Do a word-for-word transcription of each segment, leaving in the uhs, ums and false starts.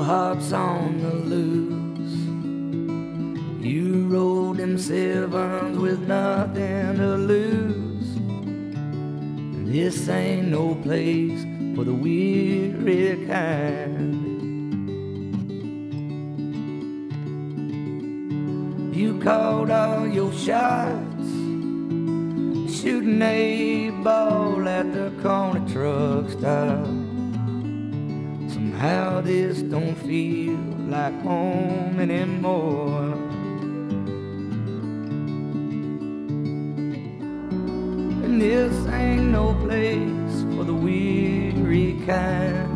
heart's on the loose. You rode them sevens with nothing to lose. This ain't no place for the weary kind. You called all your shots, shooting a ball at the corner truck stop. Somehow this don't feel like home anymore. And this ain't no place for the weary kind.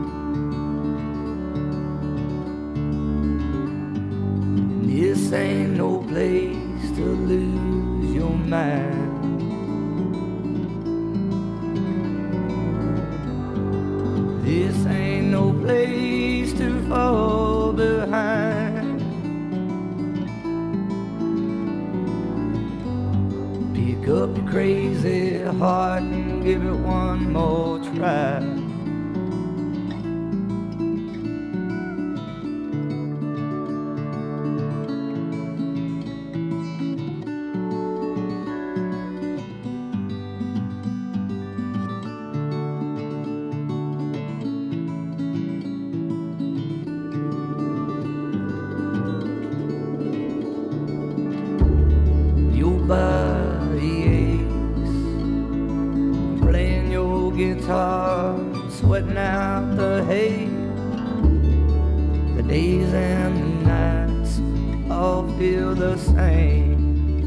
And this ain't no place to lose your mind. This ain't no place to fall behind. Pick up your crazy heart and give it one more try. Body aches from playing your guitar, sweating out the hay. The days and the nights all feel the same.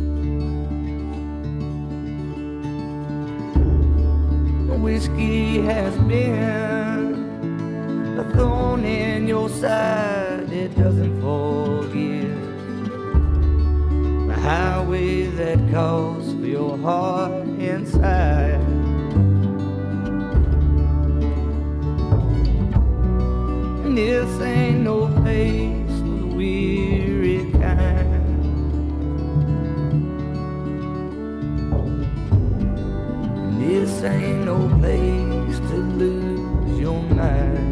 Whiskey has been a thorn in your side, it doesn't forgive. Highway that calls for your heart inside. And this ain't no place for the weary kind. And this ain't no place to lose your mind.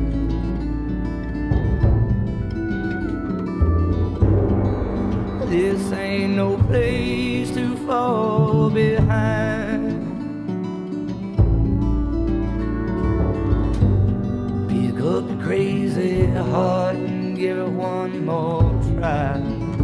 This ain't no place to fall behind. Pick up your crazy heart and give it one more try.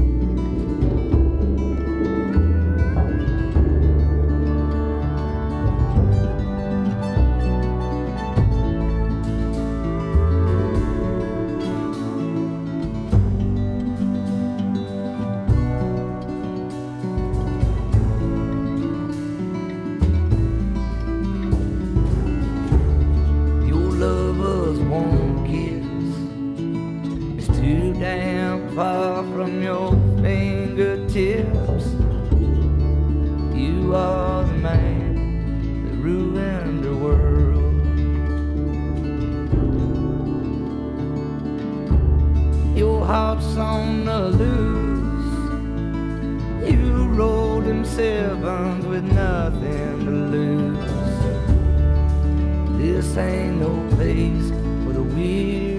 Won't kiss, it's too damn far from your fingertips. You are the man that ruined the world. Your heart's on the loose. You rolled them sevens with nothing to lose. This ain't no place for the weary.